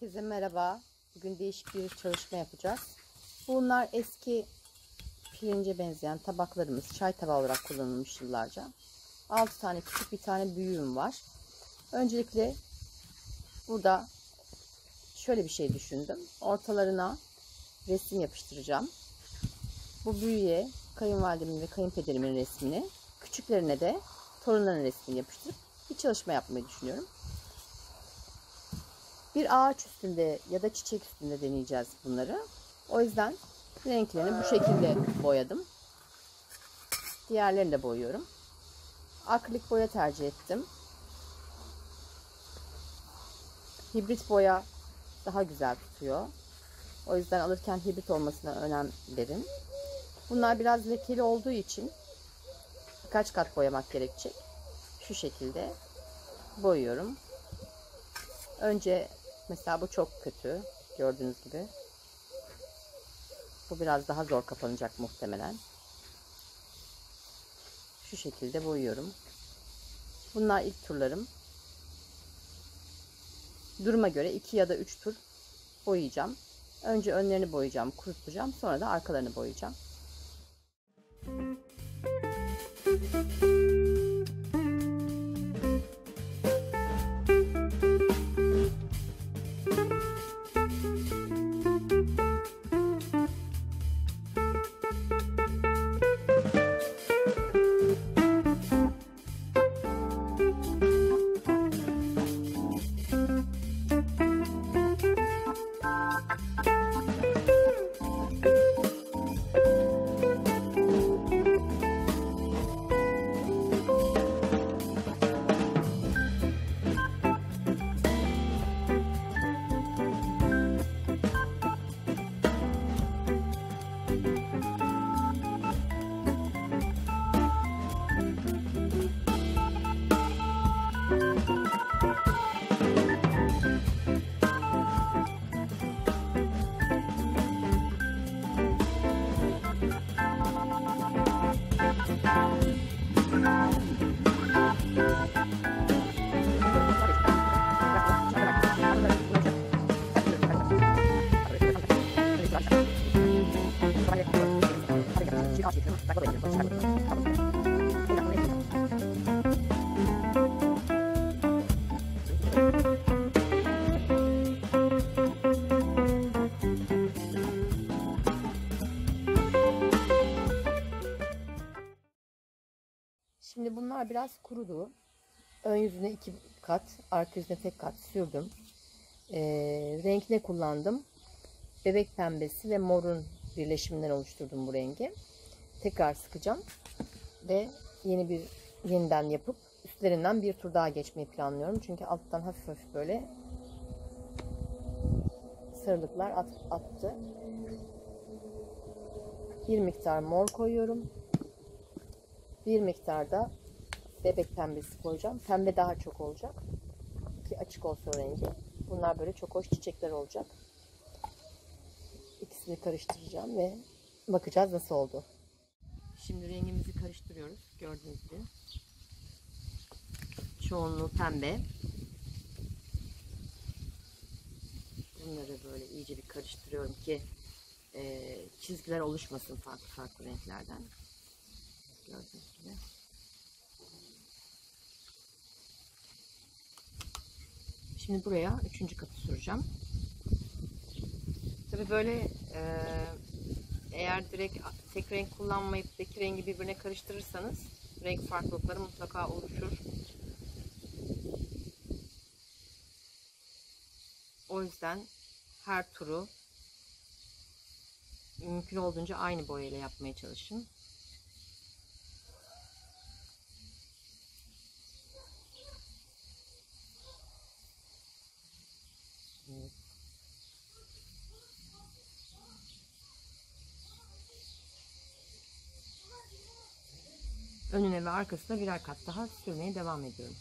Herkese merhaba. Bugün değişik bir çalışma yapacağız. Bunlar eski pirince benzeyen tabaklarımız. Çay tabağı olarak kullanılmış yıllarca. 6 tane küçük, bir tane büyüğüm var. Öncelikle burada şöyle bir şey düşündüm. Ortalarına resim yapıştıracağım. Bu büyüğe kayınvalidemin ve kayınpederimin resmini, küçüklerine de torunların resmini yapıştırıp bir çalışma yapmayı düşünüyorum. Bir ağaç üstünde ya da çiçek üstünde deneyeceğiz bunları. O yüzden renklerini bu şekilde boyadım. Diğerlerini de boyuyorum. Akrilik boya tercih ettim. Hibrit boya daha güzel tutuyor. O yüzden alırken hibrit olmasına önem verin. Bunlar biraz lekeli olduğu için birkaç kat boyamak gerekecek. Şu şekilde boyuyorum. Önce mesela bu çok kötü. Gördüğünüz gibi. Bu biraz daha zor kapanacak muhtemelen. Şu şekilde boyuyorum. Bunlar ilk turlarım. Duruma göre 2 ya da 3 tur boyayacağım. Önce önlerini boyayacağım, kurutacağım. Sonra da arkalarını boyayacağım. Şimdi bunlar biraz kurudu. Ön yüzüne 2 kat, arka yüzüne tek kat sürdüm. Renk ne kullandım? Bebek pembesi ve morun birleşiminden oluşturdum bu rengi. Tekrar sıkacağım ve yeniden yapıp üstlerinden bir tur daha geçmeyi planlıyorum. Çünkü alttan hafif hafif böyle sarılıklar attı. Bir miktar mor koyuyorum. Bir miktar da bebek pembesi koyacağım. Pembe daha çok olacak ki açık olsun rengi. Bunlar böyle çok hoş çiçekler olacak. İkisini karıştıracağım ve bakacağız nasıl oldu. Şimdi rengimizi karıştırıyoruz. Gördüğünüz gibi. Çoğunluğu pembe. Bunları böyle iyice bir karıştırıyorum ki çizgiler oluşmasın farklı farklı renklerden. Gördüğünüz gibi. Şimdi buraya 3. katı süreceğim. Tabii böyle eğer direkt tek renk kullanmayıp iki rengi birbirine karıştırırsanız renk farklılıkları mutlaka oluşur. O yüzden her turu mümkün olduğunca aynı boyayla yapmaya çalışın. Evet. Önüne ve arkasına birer kat daha sürmeye devam ediyorum.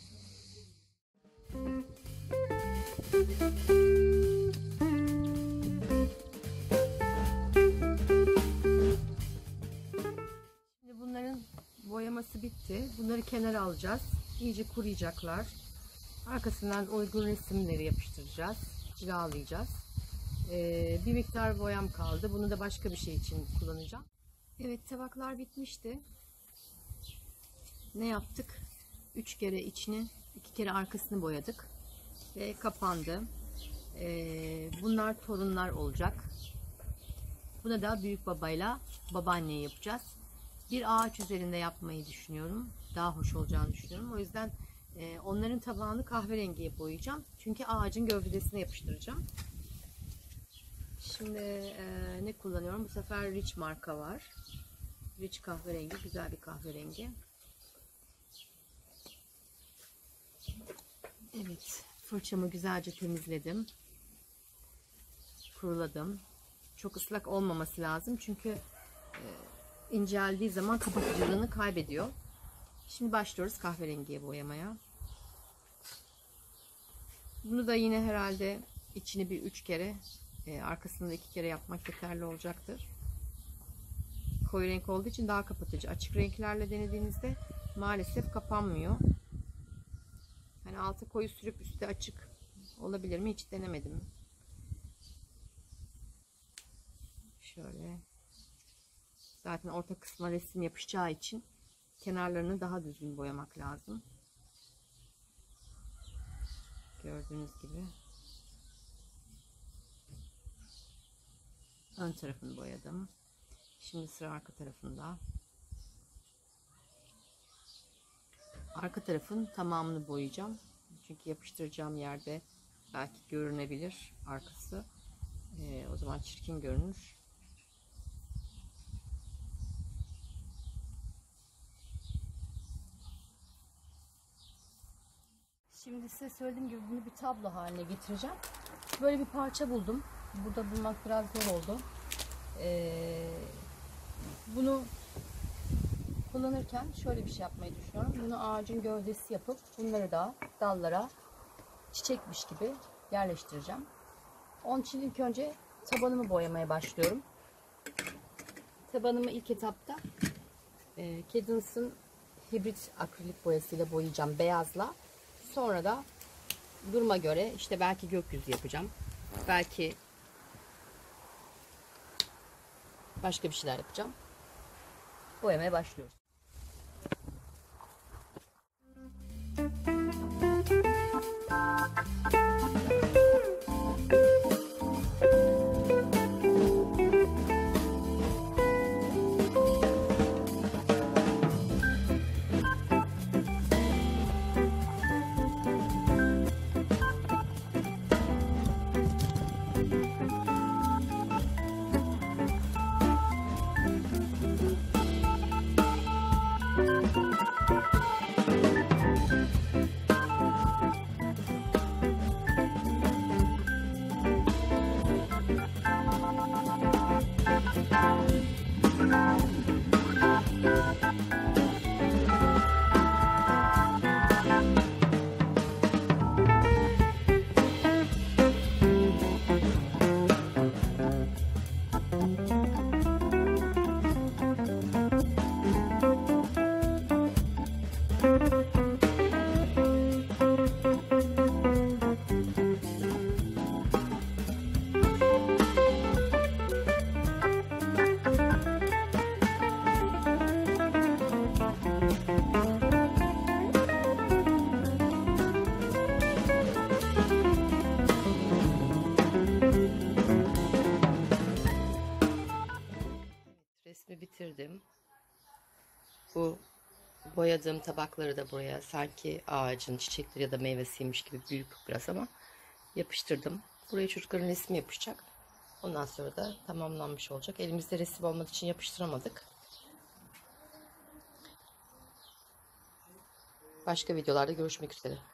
Şimdi bunların boyaması bitti. Bunları kenara alacağız. İyice kuruyacaklar. Arkasından uygun resimleri yapıştıracağız. cilalayacağız. Bir miktar boyam kaldı. Bunu da başka bir şey için kullanacağım. Evet, tabaklar bitmişti. Ne yaptık? 3 kere içini, 2 kere arkasını boyadık. Ve kapandı. Bunlar torunlar olacak. Buna da büyük babayla babaanneyi yapacağız. Bir ağaç üzerinde yapmayı düşünüyorum. Daha hoş olacağını düşünüyorum. O yüzden onların tabağını kahverengiye boyayacağım. Çünkü ağacın gövdesine yapıştıracağım. Şimdi ne kullanıyorum? Bu sefer Rich marka var. Rich kahverengi. Güzel bir kahverengi. Evet. Fırçamı güzelce temizledim. Kuruladım. Çok ıslak olmaması lazım. Çünkü inceldiği zaman kapatıcılığını kaybediyor. Şimdi başlıyoruz kahverengiye boyamaya. Bunu da yine herhalde içini bir 3 kere, arkasını da 2 kere yapmak yeterli olacaktır. Koyu renk olduğu için daha kapatıcı. Açık renklerle denediğinizde maalesef kapanmıyor. Hani altı koyu sürüp üstte açık olabilir mi? Hiç denemedim. Şöyle. Zaten orta kısmına resim yapışacağı için kenarlarını daha düzgün boyamak lazım. Gördüğünüz gibi. Ön tarafını boyadım. Şimdi sıra arka tarafında. Arka tarafın tamamını boyayacağım. Çünkü yapıştıracağım yerde belki görünebilir arkası. O zaman çirkin görünür. Şimdi size söylediğim gibi bunu bir tablo haline getireceğim. Böyle bir parça buldum. Burada bulmak biraz zor oldu. Bunu kullanırken şöyle bir şey yapmayı düşünüyorum. Bunu ağacın gövdesi yapıp bunları da dallara çiçekmiş gibi yerleştireceğim. Onun için ilk önce tabanımı boyamaya başlıyorum. Tabanımı ilk etapta Cadence'ın hibrit akrilik boyasıyla boyayacağım, beyazla. Sonra da duruma göre işte belki gökyüzü yapacağım. Belki başka bir şeyler yapacağım. Boyamaya başlıyoruz. Resmi bitirdim. Bu boyadığım tabakları da buraya sanki ağacın çiçekleri ya da meyvesiymiş gibi büyük biraz ama yapıştırdım. Buraya çocukların resmi yapışacak. Ondan sonra da tamamlanmış olacak. Elimizde resim olmadığı için yapıştıramadık. Başka videolarda görüşmek üzere.